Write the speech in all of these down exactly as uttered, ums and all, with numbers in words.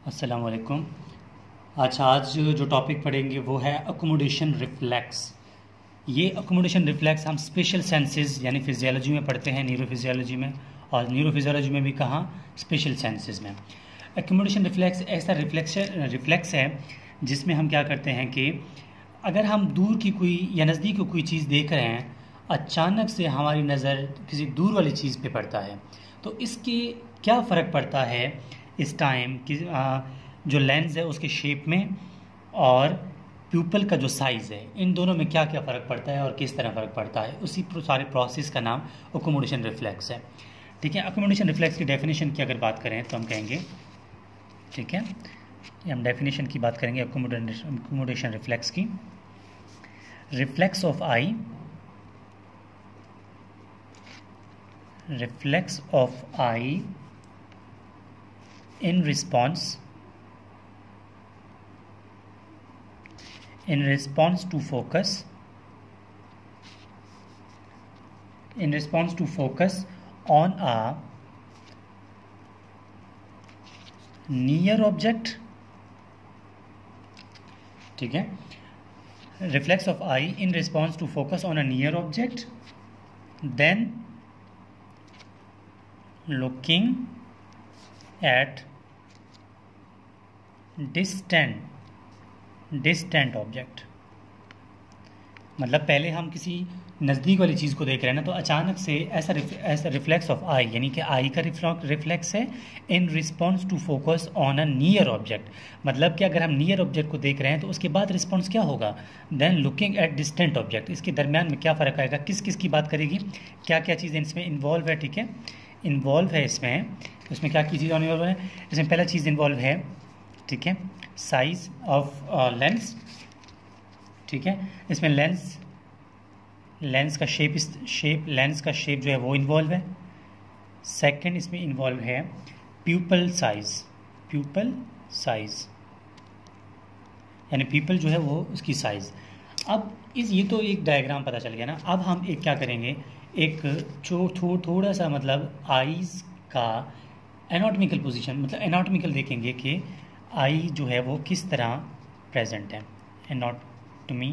अस्सलाम वालेकुम। अच्छा, आज जो टॉपिक पढ़ेंगे वो है अकोमोडेशन रिफ्लेक्स। ये अकोमोडेशन रिफ्लेक्स हम स्पेशल सेंसेस यानी फिजियोलॉजी में पढ़ते हैं, न्यूरोफिजियोलॉजी में, और न्यूरोफिजियोलॉजी में भी कहाँ, स्पेशल सेंसेस में। अकोमोडेशन रिफ्लेक्स ऐसा रिफ्लेक्स रिफ्लेक्स है जिसमें हम क्या करते हैं कि अगर हम दूर की कोई या नज़दीक की कोई चीज़ देख रहे हैं, अचानक से हमारी नज़र किसी दूर वाली चीज़ पे पड़ता है, तो इसके क्या फ़र्क पड़ता है इस टाइम कि आ, जो लेंस है उसके शेप में और प्यूपल का जो साइज़ है, इन दोनों में क्या क्या फ़र्क पड़ता है और किस तरह फ़र्क पड़ता है, उसी सारे प्रोसेस का नाम अकोमोडेशन रिफ्लेक्स है। ठीक है, अकोमोडेशन रिफ्लेक्स की डेफिनेशन की अगर बात करें तो हम कहेंगे, ठीक है, हम डेफिनेशन की बात करेंगे अकोमोडेशन रिफ्लेक्स की। Reflex of eye reflex of eye in response in response to focus in response to focus on a near object, ठीक है, reflex of eye in response to focus on a near object, then looking at distant distant object. मतलब पहले हम किसी नज़दीक वाली चीज़ को देख रहे हैं ना, तो अचानक से ऐसा ऐसा रिफ्लेक्स ऑफ आई, यानी कि आई का रिफ्लेक्स है in response to focus on a near object. मतलब कि अगर हम नियर ऑब्जेक्ट को देख रहे हैं तो उसके बाद रिस्पॉन्स क्या होगा, then looking at distant object. इसके दरमियान में क्या फ़र्क आएगा, किस किस की बात करेगी, क्या क्या चीज़ें इसमें इन्वॉल्व है, ठीक है, इन्वॉल्व है इसमें। इसमें क्या की चीज़ इन्वॉल्व है, इसमें पहला चीज़ इन्वॉल्व है, ठीक है, साइज ऑफ लेंस, ठीक है, इसमें लेंस लेंस का शेप शेप लेंस का शेप जो है वो इन्वॉल्व है। सेकंड इसमें इन्वॉल्व है प्यूपल साइज, प्यूपल साइज यानी प्यूपल जो है वो उसकी साइज़। अब इस ये तो एक डायग्राम पता चल गया ना। अब हम एक क्या करेंगे, एक जो थो, थोड़ा सा मतलब आईज़ का एनाटॉमिकल पोजीशन, मतलब एनाटॉमिकल देखेंगे कि आई जो है वो किस तरह प्रेजेंट है। Anatomy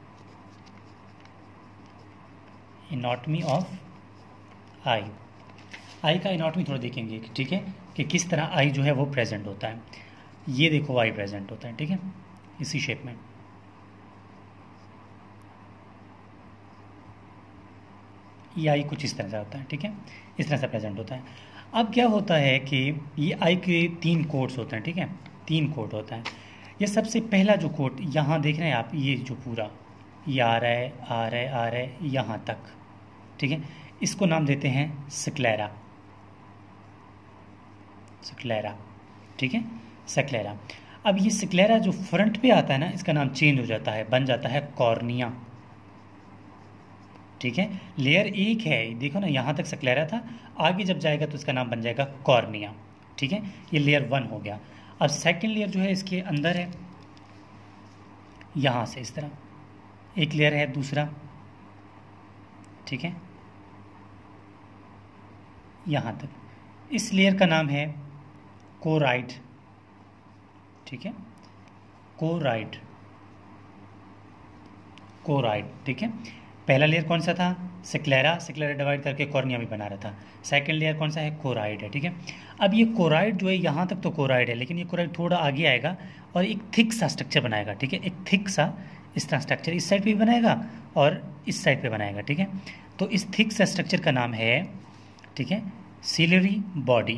anatomy of eye eye का एनाटॉमी थोड़ा देखेंगे, ठीक है, कि किस तरह आई जो है वो प्रेजेंट होता है। ये देखो आई प्रेजेंट होता है, ठीक है, इसी शेप में। ये आई कुछ इस तरह से होता है, ठीक है, इस तरह से प्रेजेंट होता है। अब क्या होता है कि ये आई के तीन कोड्स होते हैं, ठीक है, तीन कोड होता है। ये सबसे पहला जो कोड यहाँ देख रहे हैं आप, ये जो पूरा ये आ रहा है आ रहा है आ रहा है यहाँ तक, ठीक है, इसको नाम देते हैं स्क्लेरा, स्क्लेरा, ठीक है, स्क्लेरा। अब ये स्क्लेरा जो फ्रंट पे आता है ना, इसका नाम चेंज हो जाता है, बन जाता है कॉर्निया, ठीक है। लेयर एक है, देखो ना, यहाँ तक स्क्लेरा था, आगे जब जाएगा तो इसका नाम बन जाएगा कॉर्निया, ठीक है, ये लेयर वन हो गया। अब सेकंड लेयर जो है इसके अंदर है, यहाँ से इस तरह एक लेयर है दूसरा, ठीक है, यहाँ तक। इस लेयर का नाम है कोराइड, ठीक है, कोराइड, कोराइड, ठीक है। पहला लेयर कौन सा था, स्क्लेरा, स्क्लेरा डिवाइड करके कॉर्निया भी बना रहा था। सेकंड लेयर कौन सा है, कोराइड है, ठीक है। अब ये कोराइड जो है यहाँ तक तो कोराइड है, लेकिन ये कोराइड थोड़ा आगे आएगा और एक थिक सा स्ट्रक्चर बनाएगा, ठीक है, एक थिक सा इस तरह स्ट्रक्चर इस साइड पे भी बनाएगा और इस साइड पे बनाएगा, ठीक है। तो इस थिक सा स्ट्रक्चर का नाम है, ठीक है, सिलरी बॉडी,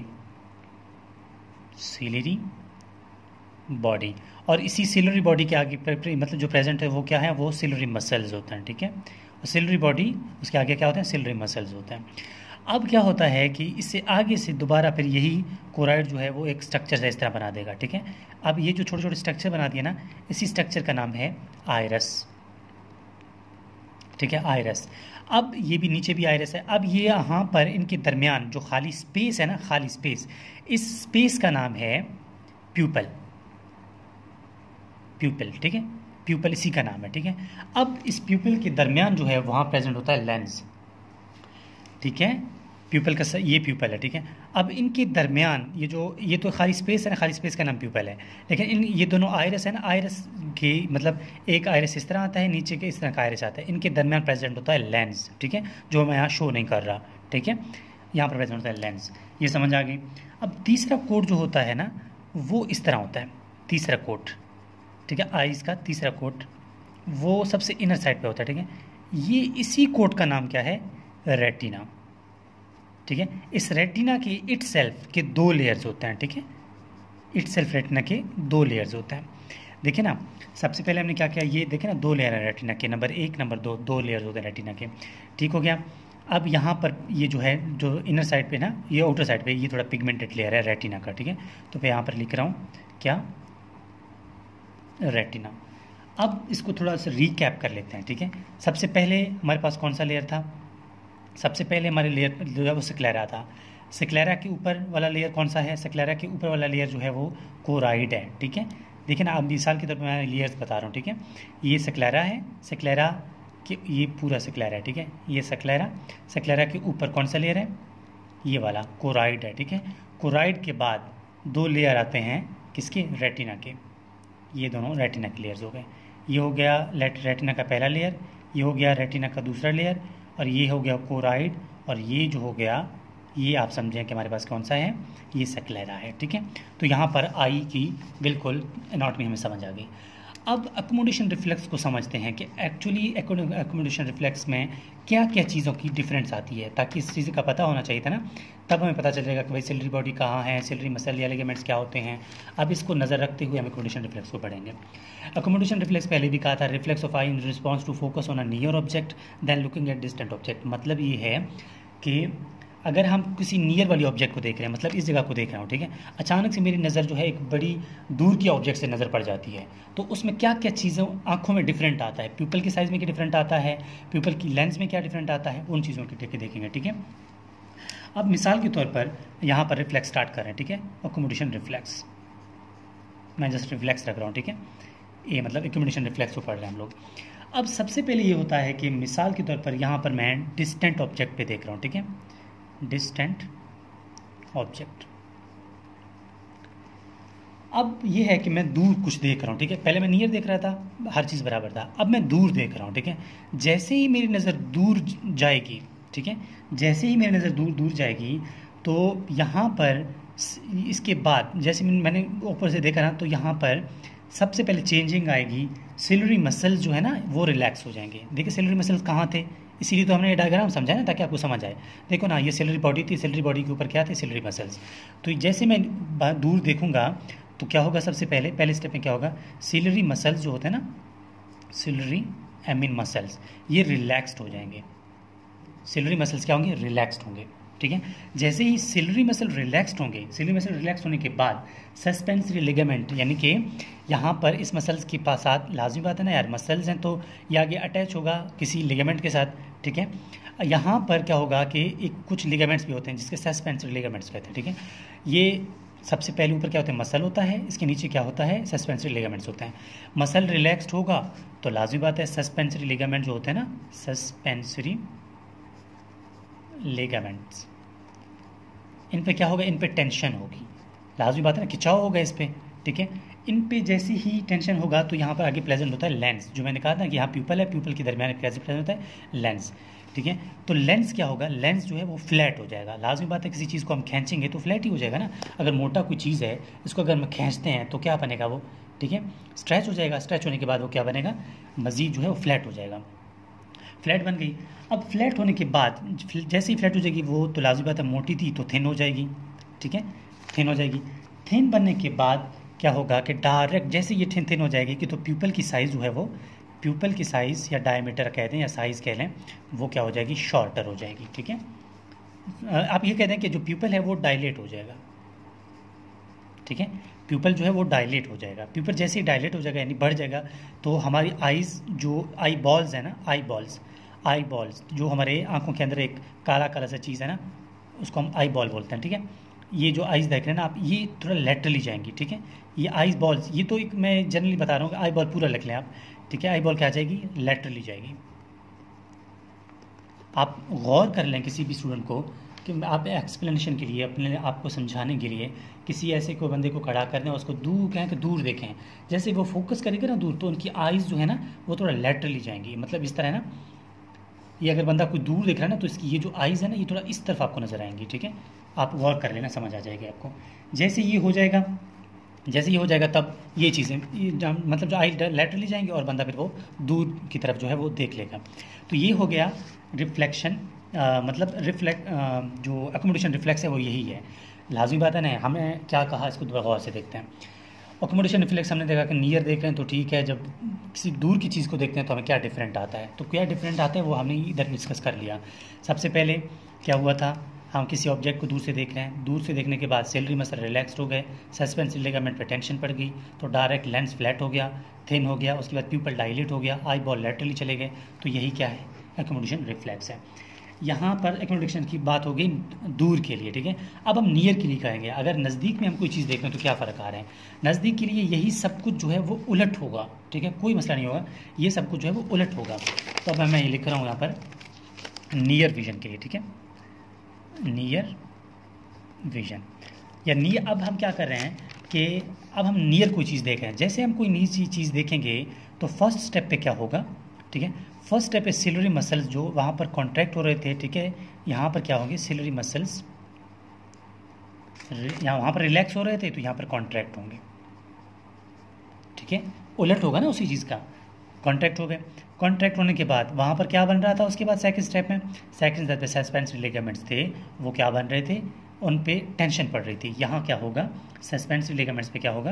सिलरी बॉडी। और इसी सिलरी बॉडी के आगे मतलब जो प्रेजेंट है वो क्या है, वो सिलरी मसल्स होते हैं, ठीक है, और सिलरी बॉडी उसके आगे क्या होते हैं, सिलरी मसल्स होते हैं। अब क्या होता है कि इससे आगे से दोबारा फिर यही कोराइड जो है वो एक स्ट्रक्चर से इस तरह बना देगा, ठीक है। अब ये जो छोटे छोटे स्ट्रक्चर बना दिए ना, इसी स्ट्रक्चर का नाम है आइरस, ठीक है, आइरस। अब ये भी नीचे भी आइरस है। अब ये यहाँ पर इनके दरमियान जो खाली स्पेस है ना, खाली स्पेस, इस स्पेस का नाम है प्यूपल, प्यूपल, ठीक है, प्यूपल इसी का नाम है, ठीक है। अब इस प्यूपल के दरमियान जो है वहाँ प्रेजेंट होता है लेंस, ठीक है, प्यूपल का स- ये प्यूपल है, ठीक है। अब इनके दरमियान ये जो ये तो खाली स्पेस है ना, खाली स्पेस का नाम प्यूपल है। लेकिन इन ये दोनों आयरस है ना, आयरस की मतलब एक आयरस इस तरह आता है, नीचे के इस तरह का आयरस आता है। इनके दरमियान प्रेजेंट होता है लेंस, ठीक है, जो मैं यहाँ शो नहीं कर रहा, ठीक है। यहाँ पर प्रेजेंट होता है लेंस, ये समझ आ गई। अब तीसरा कोड जो होता है ना, वो इस तरह होता है, तीसरा कोड, ठीक है। आइज़ का तीसरा कोड वो सबसे इनर साइड पे होता है, ठीक है। ये इसी कोड का नाम क्या है, रेटिना, ठीक है। इस रेटिना के इट सेल्फ के दो लेयर्स होते हैं, ठीक है। इट सेल्फ रेटिना के दो लेयर्स होते हैं। देखिए ना, सबसे पहले हमने क्या किया, ये देखे ना, दो लेयर है रेटिना के, नंबर एक नंबर दो, दो लेयर्स होते हैं रेटिना के, ठीक हो गया। अब यहाँ पर ये जो है, जो इनर साइड पे ना, ये आउटर साइड पे ये थोड़ा पिगमेंटेड लेयर है रेटिना का, ठीक है। तो मैं यहाँ पर लिख रहा हूँ क्या, रेटिना। अब इसको थोड़ा सा रिकैप कर लेते हैं, ठीक है। सबसे पहले हमारे पास कौन सा लेयर था, सबसे पहले हमारे लेयर जो है वो स्क्लेरा था। स्क्लेरा के ऊपर वाला लेयर कौन सा है, स्क्लेरा के ऊपर वाला लेयर जो है वो कोराइड है, ठीक है। देखिए ना, अब मिसाल के तौर पर मैं लेयर्स बता रहा हूँ, ठीक है। ये स्क्लेरा है, स्क्लेरा के ये पूरा स्क्लेरा है, ठीक है। ये स्क्लेरा, स्क्लेरा के ऊपर कौन सा लेयर है, ये वाला कोराइड है, ठीक है। कोराइड के बाद दो लेयर आते हैं किसके, रेटिना के। ये दोनों रेटिना के लेयर्स हो गए। ये हो गया रेटिना का पहला लेयर, ये हो गया रेटिना का दूसरा लेयर, और ये हो गया कोराइड, और ये जो हो गया, ये आप समझें कि हमारे पास कौन सा है, ये स्क्लेरा है, ठीक है। तो यहाँ पर आई की बिल्कुल एनाटॉमी हमें समझ आ गई। अब अकोमोडेशन रिफ्लेक्स को समझते हैं कि एक्चुअली अकोमोडेशन रिफ्लेक्स में क्या क्या चीज़ों की डिफरेंस आती है, ताकि इस चीज़ का पता होना चाहिए था ना, तब हमें पता चलेगा कि भाई सिलरी बॉडी कहाँ है, सिलरी मसल या लिगामेंट्स क्या होते हैं। अब इसको नज़र रखते हुए हम अकोमोडेशन रिफ्लेक्स को पढ़ेंगे। अकोमोडेशन रिफ्लेक्स पहले भी कहा था, reflex of eye in response to focus on a near object then looking at distant object. मतलब ये है कि अगर हम किसी नियर वाली ऑब्जेक्ट को देख रहे हैं, मतलब इस जगह को देख रहा हूँ, ठीक है, अचानक से मेरी नज़र जो है एक बड़ी दूर की ऑब्जेक्ट से नज़र पड़ जाती है, तो उसमें क्या क्या चीज़ें आंखों में डिफरेंट आता है, प्यूपल की साइज़ में क्या डिफरेंट आता है, प्यूपल की लेंस में क्या डिफरेंट आता है, उन चीज़ों की देखेंगे, ठीक है। अब मिसाल के तौर पर यहाँ पर रिफ्लेक्स स्टार्ट कर रहे हैं, ठीक है, अकोमोडेशन रिफ्लेक्स, मैं जस्ट रिफ्लेक्स रख रहा हूँ, ठीक है। ये मतलब अकोमोडेशन रिफ्लेक्स को पढ़ रहे हैं हम लोग। अब सबसे पहले ये होता है कि मिसाल के तौर पर यहाँ पर मैं डिस्टेंट ऑब्जेक्ट पे देख रहा हूँ, ठीक है, डिस्टेंट ऑब्जेक्ट। अब ये है कि मैं दूर कुछ देख रहा हूँ, ठीक है। पहले मैं नियर देख रहा था, हर चीज़ बराबर था, अब मैं दूर देख रहा हूँ, ठीक है। जैसे ही मेरी नज़र दूर जाएगी, ठीक है, जैसे ही मेरी नज़र दूर दूर जाएगी, तो यहाँ पर इसके बाद जैसे मैंने ऊपर से देखा ना, तो यहाँ पर सबसे पहले चेंजिंग आएगी, सिलरी मसल्स जो है ना वो रिलैक्स हो जाएंगे। देखिए सिलरी मसल्स कहाँ थे, इसीलिए तो हमने ये डायग्राम समझा ना, ताकि आपको समझ आए। देखो ना, ये सिलरी बॉडी थी, सिलरी बॉडी के ऊपर क्या थे, सिलरी मसल्स। तो जैसे मैं दूर देखूंगा तो क्या होगा, सबसे पहले पहले स्टेप में क्या होगा, सिलरी मसल्स जो होते हैं ना, सिलरी एमिन मसल्स, ये रिलैक्स्ड हो जाएंगे। सिलरी मसल्स क्या होंगे, रिलैक्स्ड होंगे, ठीक है। जैसे ही सिलरी मसल रिलैक्स्ड होंगे, सिलरी मसल रिलैक्स होने के बाद सस्पेंसरी लिगामेंट, यानी कि यहाँ पर इस मसल्स के पास साथ, लाजमी बात है ना यार, मसल्स हैं तो ये आगे अटैच होगा किसी लिगामेंट के साथ, ठीक है। यहाँ पर क्या होगा कि एक कुछ लिगामेंट्स भी होते हैं जिसके सस्पेंसरी लिगामेंट्स कहते हैं, ठीक है। ये सबसे पहले ऊपर क्या होता है, मसल होता है, इसके नीचे क्या होता है, सस्पेंसरी लिगामेंट्स होते हैं। मसल रिलैक्स्ड होगा तो लाजमी बात है सस्पेंसरी लिगामेंट जो होते हैं ना, सस्पेंसरी लिगामेंट्स, इन पे क्या होगा, इन पे टेंशन होगी, लाजमी बात है ना, खिंचाव होगा इस पे, ठीक है। इन पे जैसे ही टेंशन होगा तो यहाँ पर आगे प्रेजेंट होता है लेंस, जो मैंने कहा था कि यहाँ प्यूपल है, प्यूपल के दरमियान प्रेजेंट होता है लेंस, ठीक है। तो लेंस क्या होगा, लेंस जो है वो फ्लैट हो जाएगा। लाजमी बात है किसी चीज़ को हम खींचेंगे तो फ्लैट ही हो जाएगा ना। अगर मोटा कोई चीज़ है, इसको अगर हम खींचते हैं तो क्या बनेगा वो, ठीक है, स्ट्रेच हो जाएगा। स्ट्रेच होने के बाद वो क्या बनेगा, मज़ीद जो है वो फ्लैट हो जाएगा, फ्लैट बन गई। अब फ्लैट होने के बाद जैसे ही फ्लैट हो जाएगी वो, तो लाजमी बात है मोटी थी तो थिन हो जाएगी, ठीक है, थिन हो जाएगी। थिन बनने के बाद क्या होगा कि डायरेक्ट जैसे ये थिन थिन हो जाएगी कि तो प्यूपल की साइज़ जो है वो, प्यूपल की साइज़ या डायमीटर कह दें या साइज़ कह लें, वो क्या हो जाएगी, शॉर्टर हो जाएगी, ठीक है। आप ये कह दें कि जो प्यूपल है वो डायलेट हो जाएगा, ठीक है, प्यूपल जो है वो डायलेट हो जाएगा। प्यूपल जैसे ही डायलेट हो जाएगा यानी बढ़ जाएगा, तो हमारी आइज़ जो आई बॉल्स है ना, आई बॉल्स आई बॉल्स जो हमारे आंखों के अंदर एक काला काला सा चीज़ है ना, उसको हम आई बॉल बोलते हैं, ठीक है। ये जो आइज़ देख रहे हैं ना आप, ये थोड़ा लेटरली जाएंगी, ठीक है। ये आइज बॉल्स, ये तो एक मैं जनरली बता रहा हूँ कि आई बॉल पूरा लिख लें आप, ठीक है। आई बॉल क्या जाएगी, लेटरली जाएगी। आप गौर कर लें किसी भी स्टूडेंट को कि आप एक्सप्लेनेशन के लिए, अपने आपको समझाने के लिए किसी ऐसे को बंदे को खड़ा कर दें और उसको दूर कहें कि दूर देखें, जैसे वो फोकस करेगा ना दूर, तो उनकी आइज़ जो है ना वो थोड़ा लेटरली जाएंगी, मतलब इस तरह ना, ये अगर बंदा कोई दूर देख रहा है ना तो इसकी ये जो आइज़ है ना ये थोड़ा इस तरफ आपको नज़र आएंगी, ठीक है। आप गौर कर लेना, समझ आ जाएगी आपको। जैसे ये हो जाएगा, जैसे ये हो जाएगा तब ये चीज़ें ये मतलब जो आई लेटरली जाएंगी और बंदा फिर वो दूर की तरफ जो है वो देख लेगा। तो ये हो गया रिफ्लेक्शन, मतलब रिफ्लेक्ट जो एकोमोडेशन रिफ्लेक्स है वो यही है। लाजमी बात है ना, हमें क्या कहा इसको दोबारा गौर से देखते हैं। एकोमोडेशन रिफ्लेक्स हमने देखा कि नियर देख रहे हैं तो ठीक है, जब किसी दूर की चीज़ को देखते हैं तो हमें क्या डिफरेंट आता है, तो क्या डिफरेंट आता है वो हमने इधर डिस्कस कर लिया। सबसे पहले क्या हुआ था, हम किसी ऑब्जेक्ट को दूर से देख रहे हैं, दूर से देखने के बाद सिलेरी मसल रिलैक्स हो गए, सस्पेंसिव लिगामेंट पे टेंशन पड़ गई, तो डायरेक्ट लेंस फ्लैट हो गया, थिन हो गया, उसके बाद प्यूपल डायलेट हो गया, आई बॉल लेटरली चले गए, तो यही क्या है, एकोमोडेशन रिफ्लेक्स है। यहाँ पर एकोमोडेशन की बात हो गई दूर के लिए, ठीक है। अब हम नियर के लिए कहेंगे, अगर नज़दीक में हम कोई चीज़ देख रहे हैं तो क्या फ़र्क आ रहे हैं। नज़दीक के लिए यही सब कुछ जो है वो उलट होगा, ठीक है, कोई मसला नहीं होगा, ये सब कुछ जो है वो उलट होगा। तो अब मैं ये लिख रहा हूँ यहाँ पर नियर विजन के लिए, ठीक है, नियर विजन या नियर। अब हम क्या कर रहे हैं कि अब हम नियर कोई चीज़ देख रहे हैं, जैसे हम कोई नीची चीज़ देखेंगे तो फर्स्ट स्टेप पे क्या होगा, ठीक है, फर्स्ट स्टेप पे सिलरी मसल्स जो वहाँ पर कॉन्ट्रैक्ट हो रहे थे, ठीक है, यहाँ पर क्या होंगे, सिलरी मसल्स यहाँ वहाँ पर रिलैक्स हो रहे थे तो यहाँ पर कॉन्ट्रैक्ट होंगे, ठीक है, उलट होगा ना उसी चीज़ का, कॉन्ट्रैक्ट हो गए। कॉन्ट्रैक्ट होने के बाद वहाँ पर क्या बन रहा था, उसके बाद सेकंड स्टेप में, सेकंड स्टेप पे सस्पेंसरी लिगामेंट्स थे, वो क्या बन रहे थे, उन पे टेंशन पड़ रही थी। यहाँ क्या होगा, सस्पेंसरी लिगामेंट्स पे क्या होगा,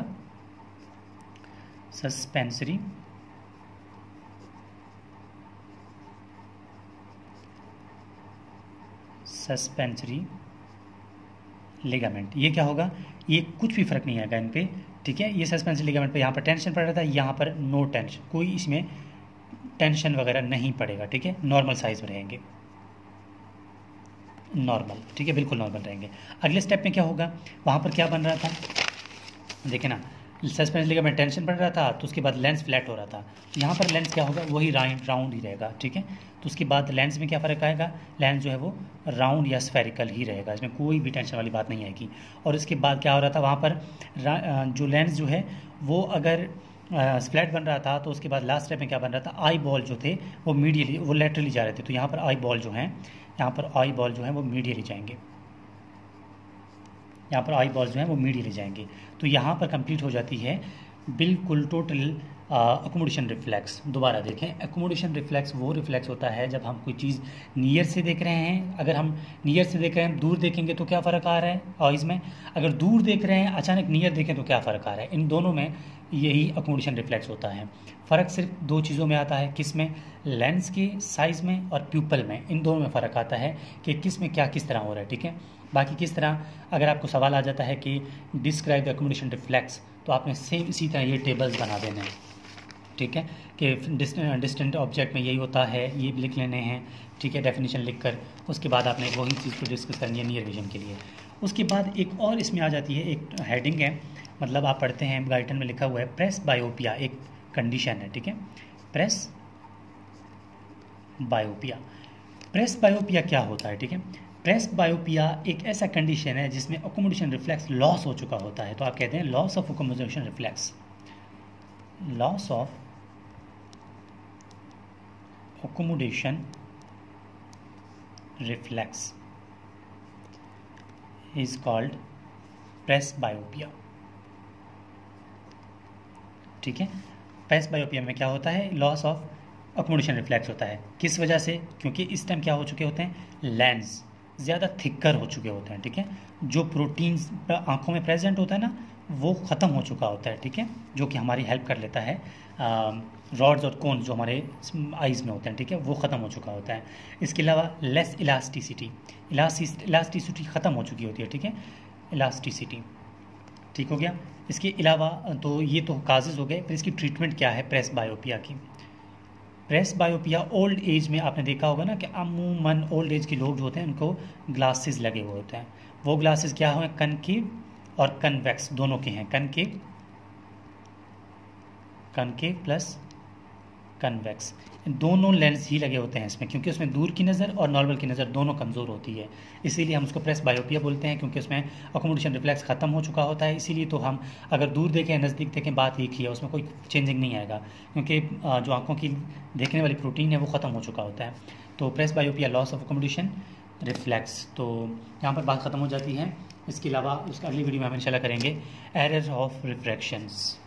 सस्पेंसरी सस्पेंसरी लिगामेंट, ये क्या होगा, ये कुछ भी फर्क नहीं आएगा इन पे, ठीक है। ये सस्पेंसरी लिगामेंट पे यहाँ पर टेंशन पड़ रहा था, यहाँ पर नो टेंशन, कोई इसमें टेंशन वगैरह नहीं पड़ेगा, ठीक है, नॉर्मल साइज में रहेंगे, नॉर्मल, ठीक है, बिल्कुल नॉर्मल रहेंगे। अगले स्टेप में क्या होगा, वहाँ पर क्या बन रहा था, देखें ना, सस्पेंस लिगामेंट टेंशन पड़ रहा था, तो उसके बाद लेंस फ्लैट हो रहा था, यहाँ पर लेंस क्या होगा, वही राउंड राउंड ही रहेगा, ठीक है। तो उसके बाद लेंस में क्या फ़र्क आएगा, लेंस जो है वो राउंड या स्फेरिकल ही रहेगा, इसमें कोई भी टेंशन वाली बात नहीं आएगी। और इसके बाद क्या हो रहा था, वहाँ पर जो लेंस जो है वो अगर फ्लैट बन रहा था, तो उसके बाद लास्ट स्टेप में क्या बन रहा था, आई बॉल जो थे वो मीडियली, वो लेटरली जा रहे थे, तो यहाँ पर आई बॉल जो हैं, यहाँ पर आई बॉल जो है वो मीडियली जाएंगे, यहाँ पर आई बॉल जो है वो मीडियली जाएंगे। तो यहाँ पर कंप्लीट हो जाती है बिल्कुल टोटल एकोमोडेशन रिफ्लेक्स। दोबारा देखें, एकोमोडेशन रिफ्लेक्स वो रिफ्लेक्स होता है जब हम कोई चीज़ नियर से देख रहे हैं, अगर हम नियर से देख रहे हैं दूर देखेंगे तो क्या फ़र्क आ रहा है आइज़ में, अगर दूर देख रहे हैं अचानक नियर देखें तो क्या फ़र्क आ रहा है, इन दोनों में यही एकोमोडेशन रिफ्लेक्स होता है। फ़र्क सिर्फ दो चीज़ों में आता है, किस में, लेंस के साइज़ में और प्यूपल में, इन दोनों में फ़र्क आता है कि किस में क्या किस तरह हो रहा है, ठीक है। बाकी किस तरह अगर आपको सवाल आ जाता है कि डिस्क्राइब द एकोमोडेशन रिफ्लेक्स, तो आपने सेम इसी तरह ये टेबल्स बना देने हैं, ठीक है, कि डिस्टेंट ऑब्जेक्ट में यही होता है, ये लिख लेने हैं, ठीक है, डेफिनेशन लिखकर। उसके बाद आपने वही चीज़ को डिस्कस करनी है नियर विजन के लिए। उसके बाद एक और इसमें आ जाती है, एक हेडिंग है, मतलब आप पढ़ते हैं गाइडन में लिखा हुआ है प्रेस बायोपिया, एक कंडीशन है, ठीक है, प्रेस बायोपिया। प्रेस बायोपिया क्या होता है, ठीक है, प्रेस बायोपिया एक ऐसा कंडीशन है जिसमें एकोमोडेशन रिफ्लेक्स लॉस हो चुका होता है, तो आप कहते हैं loss of accommodation reflex, loss of accommodation reflex is called presbyopia, ठीक है। प्रेस बायोपिया में क्या होता है, लॉस ऑफ एकोमोडेशन रिफ्लेक्स होता है, किस वजह से, क्योंकि इस टाइम क्या हो चुके होते हैं, लेंस ज़्यादा थिकर हो चुके होते हैं, ठीक है, जो प्रोटीन्स आँखों में प्रेजेंट होता है ना वो ख़त्म हो चुका होता है, ठीक है, जो कि हमारी हेल्प कर लेता है, रॉड्स और कोन्स जो हमारे आइज़ में होते हैं, ठीक है, वो ख़त्म हो चुका होता है। इसके अलावा लेस इलास्टिसिटी, इलास्टिसिटी ख़त्म हो चुकी होती है, ठीक है, इलास्टिसिटी, ठीक हो गया। इसके अलावा तो ये तो काजेज़ हो गए, फिर इसकी ट्रीटमेंट क्या है प्रेस बायोपिया की। प्रेस बायोपिया ओल्ड एज में आपने देखा होगा ना कि अमूमन ओल्ड एज के लोग जो होते हैं उनको ग्लासेस लगे हुए होते हैं, वो ग्लासेस क्या हुए, कनकेव और कन्वेक्स दोनों के हैं, कनकेव कनकेव प्लस कन्वेक्स। दोनों लेंस ही लगे होते हैं इसमें, क्योंकि उसमें दूर की नज़र और नॉर्मल की नज़र दोनों कमज़ोर होती है, इसीलिए हम उसको प्रेस बायोपिया बोलते हैं, क्योंकि उसमें अकोमोडेशन रिफ्लेक्स ख़त्म हो चुका होता है। इसीलिए तो हम अगर दूर देखें नज़दीक देखें बात एक ही है, उसमें कोई चेंजिंग नहीं आएगा, क्योंकि जो आँखों की देखने वाली प्रोटीन है वो ख़त्म हो चुका होता है। तो presbyopia, loss of accommodation reflex. तो यहाँ पर बात ख़त्म हो जाती है। इसके अलावा उसका अगली वीडियो में हम इंशाल्लाह करेंगे एरर ऑफ रिफ्रैक्शंस।